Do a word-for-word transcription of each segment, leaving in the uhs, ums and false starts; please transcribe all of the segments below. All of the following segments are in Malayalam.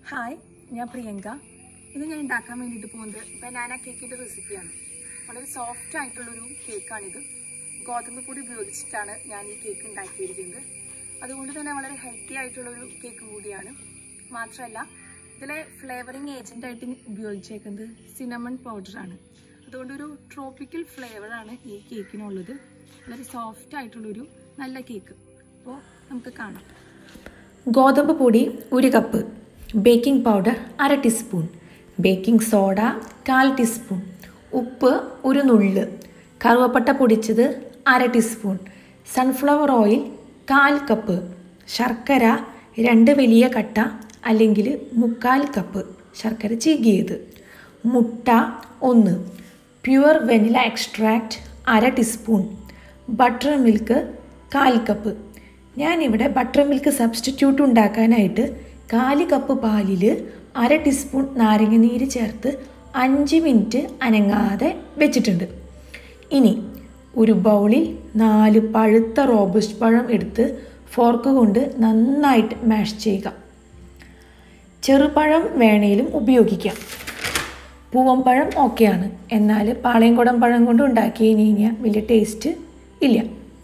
ഹായ്, ഞാൻ പ്രിയങ്ക. ഇത് ഞാൻ ഉണ്ടാക്കാൻ വേണ്ടിയിട്ട് പോകുന്നത് ബനാന കേക്കിൻ്റെ റെസിപ്പിയാണ്. വളരെ സോഫ്റ്റ് ആയിട്ടുള്ളൊരു കേക്കാണിത്. ഗോതമ്പ് പൊടി ഉപയോഗിച്ചിട്ടാണ് ഞാൻ ഈ കേക്ക് ഉണ്ടാക്കിയിരിക്കുന്നത്. അതുകൊണ്ട് തന്നെ വളരെ ഹെൽത്തി ആയിട്ടുള്ളൊരു കേക്ക് കൂടിയാണ്. മാത്രമല്ല ഇതിലെ ഫ്ലേവറിങ് ഏജൻ്റായിട്ട് ഉപയോഗിച്ചേക്കുന്നത് സിനമൺ പൗഡറാണ്. അതുകൊണ്ടൊരു ട്രോപ്പിക്കൽ ഫ്ലേവറാണ് ഈ കേക്കിനുള്ളത്. വളരെ സോഫ്റ്റ് ആയിട്ടുള്ളൊരു നല്ല കേക്ക്. അപ്പോൾ നമുക്ക് കാണാം. ഗോതമ്പ് പൊടി ഒരു കപ്പ്, ബേക്കിംഗ് പൗഡർ അര ടീസ്പൂൺ, ബേക്കിംഗ് സോഡ കാൽ ടീസ്പൂൺ, ഉപ്പ് ഒരു നുള്ള്, കറുവപ്പട്ട പൊടിച്ചത് അര ടീസ്പൂൺ, സൺഫ്ലവർ ഓയിൽ കാൽ കപ്പ്, ശർക്കര രണ്ട് വലിയ കട്ട അല്ലെങ്കിൽ മുക്കാൽ കപ്പ് ശർക്കര ചീകിയത്, മുട്ട ഒന്ന്, പ്യുവർ വെനില എക്സ്ട്രാക്റ്റ് അര ടീസ്പൂൺ, ബട്ടർ മിൽക്ക് കാൽ കപ്പ്. ഞാനിവിടെ ബട്ടർ മിൽക്ക് സബ്സ്റ്റിറ്റ്യൂട്ട് ഉണ്ടാക്കാനായിട്ട് കാല് കപ്പ് പാലിൽ അര ടീസ്പൂൺ നാരങ്ങനീര് ചേർത്ത് അഞ്ച് മിനിറ്റ് അനങ്ങാതെ വെച്ചിട്ടുണ്ട്. ഇനി ഒരു ബൗളിൽ നാല് പഴുത്ത റോബസ്റ്റ് പഴം എടുത്ത് ഫോർക്ക് കൊണ്ട് നന്നായിട്ട് മാഷ് ചെയ്യുക. ചെറുപഴം വേണേലും ഉപയോഗിക്കാം. പൂവമ്പഴം ഓക്കെയാണ്, എന്നാൽ പാളയംകുടം പഴം കൊണ്ട് ഉണ്ടാക്കി കഴിഞ്ഞാൽ വലിയ ടേസ്റ്റ് ഇല്ല.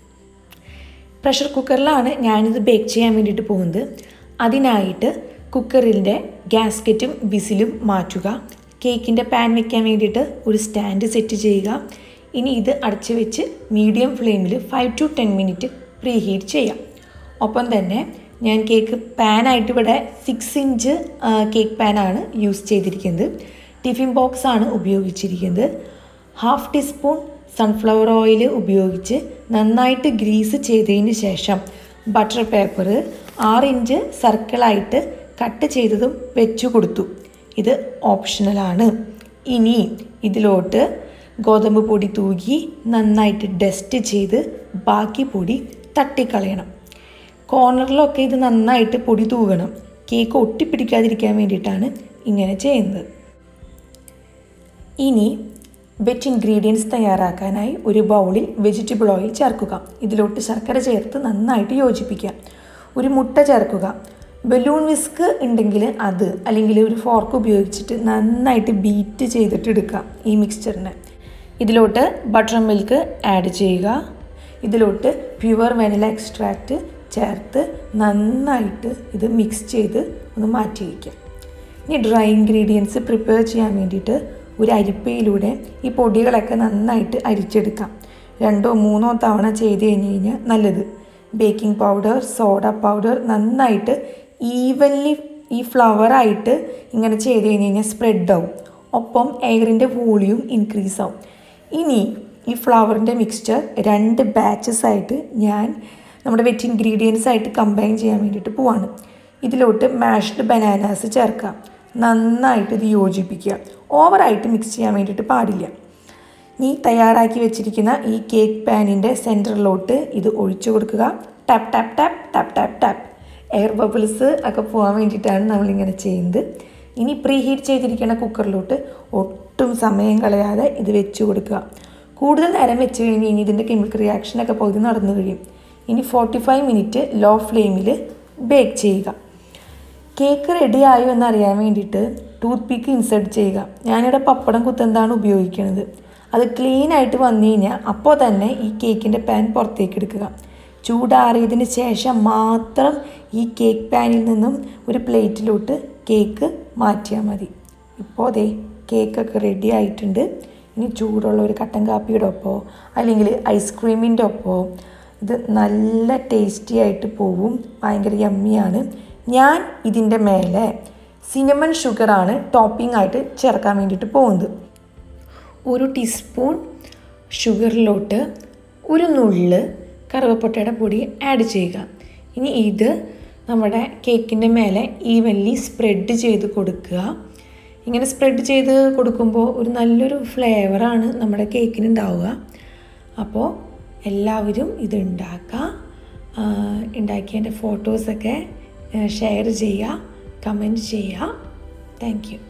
പ്രഷർ കുക്കറിലാണ് ഞാനിത് ബേക്ക് ചെയ്യാൻ വേണ്ടിയിട്ട് പോകുന്നത്. അതിനായിട്ട് കുക്കറിൻ്റെ ഗ്യാസ്കറ്റും വിസിലും മാറ്റുക. കേക്കിൻ്റെ പാൻ വയ്ക്കാൻ വേണ്ടിയിട്ട് ഒരു സ്റ്റാൻഡ് സെറ്റ് ചെയ്യുക. ഇനി ഇത് അടച്ച് വെച്ച് മീഡിയം ഫ്ലെയിമിൽ five to ten minute preheat ചെയ്യാം. ഒപ്പം തന്നെ ഞാൻ കേക്ക് പാനായിട്ട് ഇവിടെ സിക്സ് ഇഞ്ച് കേക്ക് പാനാണ് യൂസ് ചെയ്തിരിക്കുന്നത്. ടിഫിൻ ബോക്സ് ആണ് ഉപയോഗിച്ചിരിക്കുന്നത്. ഹാഫ് ടീസ്പൂൺ സൺഫ്ലവർ ഓയിൽ ഉപയോഗിച്ച് നന്നായിട്ട് ഗ്രീസ് ചെയ്തതിന് ശേഷം ബട്ടർ പേപ്പർ ആറ് ഇഞ്ച് സർക്കിളായിട്ട് കട്ട് ചെയ്തതും വെച്ചു കൊടുത്തു. ഇത് ഓപ്ഷണലാണ്. ഇനി ഇതിലോട്ട് ഗോതമ്പ് പൊടി തൂകി നന്നായിട്ട് ഡസ്റ്റ് ചെയ്ത് ബാക്കി പൊടി തട്ടിക്കളയണം. കോർണറിലൊക്കെ ഇത് നന്നായിട്ട് പൊടി തൂകണം. കേക്ക് ഒട്ടിപ്പിടിക്കാതിരിക്കാൻ വേണ്ടിയിട്ടാണ് ഇങ്ങനെ ചെയ്യുന്നത്. ഇനി വെറ്റ് ഇൻഗ്രീഡിയൻസ് തയ്യാറാക്കാനായി ഒരു ബൗളിൽ വെജിറ്റബിൾ ഓയിൽ ചേർക്കുക. ഇതിലോട്ട് ശർക്കര ചേർത്ത് നന്നായിട്ട് യോജിപ്പിക്കുക. ഒരു മുട്ട ചേർക്കുക. ബലൂൺ വിസ്ക് ഉണ്ടെങ്കിൽ അത്, അല്ലെങ്കിൽ ഒരു ഫോർക്ക് ഉപയോഗിച്ചിട്ട് നന്നായിട്ട് ബീറ്റ് ചെയ്തിട്ട് എടുക്കുക ഈ മിക്സ്ചറിനെ. ഇതിലോട്ട് ബട്ടർ മിൽക്ക് ആഡ് ചെയ്യുക. ഇതിലോട്ട് പ്യുവർ വെനില എക്സ്ട്രാക്റ്റ് ചേർത്ത് നന്നായിട്ട് ഇത് മിക്സ് ചെയ്ത് ഒന്ന് മാറ്റി വയ്ക്കുക. ഇനി ഡ്രൈ ഇൻഗ്രീഡിയൻസ് പ്രിപ്പയർ ചെയ്യാൻ വേണ്ടിയിട്ട് ഒരു അരിപ്പയിലൂടെ ഈ പൊടികളൊക്കെ നന്നായിട്ട് അരിച്ചെടുക്കാം. രണ്ടോ മൂന്നോ തവണ ചെയ്ത് കഴിഞ്ഞ് കഴിഞ്ഞാൽ നല്ലത്. ബേക്കിംഗ് പൗഡർ, സോഡ പൗഡർ നന്നായിട്ട് ഈവൻലി ഈ ഫ്ലവറായിട്ട് ഇങ്ങനെ ചെയ്ത് കഴിഞ്ഞ് കഴിഞ്ഞാൽ സ്പ്രെഡ് ആവും. ഒപ്പം എയറിൻ്റെ വോളിയൂം ഇൻക്രീസ് ആവും. ഇനി ഈ ഫ്ലവറിൻ്റെ മിക്സ്ചർ രണ്ട് ബാച്ചസ് ആയിട്ട് ഞാൻ നമ്മുടെ വെറ്റ് ഇൻഗ്രീഡിയൻസ് ആയിട്ട് കമ്പൈൻ ചെയ്യാൻ വേണ്ടിയിട്ട് പോവാണ്. ഇതിലോട്ട് മാഷ്ഡ് ബനാനാസ് ചേർക്കാം. നന്നായിട്ട് ഇത് യോജിപ്പിക്കുക. ഓവറായിട്ട് മിക്സ് ചെയ്യാൻ വേണ്ടിയിട്ട് പാടില്ല. ഈ തയ്യാറാക്കി വെച്ചിരിക്കുന്ന ഈ കേക്ക് പാനിൻ്റെ സെൻറ്ററിലോട്ട് ഇത് ഒഴിച്ചു കൊടുക്കുക. Tap tap tap tap tap tap air bubbles ഒക്കെ പോകാൻ വേണ്ടിയിട്ടാണ് നമ്മളിങ്ങനെ ചെയ്യുന്നത്. ഇനി പ്രീ ഹീറ്റ് ചെയ്തിരിക്കുന്ന കുക്കറിലോട്ട് ഒട്ടും സമയം കളയാതെ ഇത് വെച്ച് കൊടുക്കുക. കൂടുതൽ നേരം വെച്ച് കഴിഞ്ഞ് കഴിഞ്ഞ് ഇതിൻ്റെ കെമിക്കൽ റിയാക്ഷനൊക്കെ പകുതി നടന്നു കഴിയും. ഇനി ഫോർട്ടി ഫൈവ് മിനിറ്റ് ലോ ഫ്ലെയിമിൽ ബേക്ക് ചെയ്യുക. കേക്ക് റെഡി ആയോ എന്നറിയാൻ വേണ്ടിയിട്ട് ടൂത്ത് പിക്ക് ഇൻസേർട്ട് ചെയ്യുക. ഞാനിവിടെ പപ്പടം കുത്തെന്താണ് ഉപയോഗിക്കുന്നത്. അത് ക്ലീൻ ആയിട്ട് വന്നു കഴിഞ്ഞാൽ അപ്പോൾ തന്നെ ഈ കേക്കിൻ്റെ പാൻ പുറത്തേക്ക് എടുക്കുക. ചൂടാറിയതിന് ശേഷം മാത്രം ഈ കേക്ക് പാനിൽ നിന്നും ഒരു പ്ലേറ്റിലോട്ട് കേക്ക് മാറ്റിയാൽ മതി. ഇപ്പോൾ ദേ കേക്കൊക്കെ റെഡി ആയിട്ടുണ്ട്. ഇനി ചൂടുള്ള ഒരു കട്ടൻ കാപ്പിയുടെ ഒപ്പമോ അല്ലെങ്കിൽ ഐസ്ക്രീമിൻ്റെ ഒപ്പമോ ഇത് നല്ല ടേസ്റ്റി ആയിട്ട് പോവും. ഭയങ്കര യമ്മിയാണ്. ഞാൻ ഇതിൻ്റെ മേലെ സിനമൺ ഷുഗറാണ് ടോപ്പിംഗ് ആയിട്ട് ചേർക്കാൻ വേണ്ടിയിട്ട് പോകുന്നത്. ഒരു ടീസ്പൂൺ ഷുഗറിലോട്ട് ഒരു നുള്ള് കറുവപ്പട്ടയുടെ പൊടി ആഡ് ചെയ്യുക. ഇനി ഇത് നമ്മുടെ കേക്കിൻ്റെ മേലെ ഈവൻലി സ്പ്രെഡ് ചെയ്ത് കൊടുക്കുക. ഇങ്ങനെ സ്പ്രെഡ് ചെയ്ത് കൊടുക്കുമ്പോൾ ഒരു നല്ലൊരു ഫ്ലേവറാണ് നമ്മുടെ കേക്കിന് ഉണ്ടാവുക. അപ്പോൾ എല്ലാവരും ഇത് ഉണ്ടാക്കുക. ഉണ്ടാക്കിയതിൻ്റെ ഫോട്ടോസൊക്കെ ഷെയർ ചെയ്യുക, കമൻറ്റ് ചെയ്യുക. Thank U.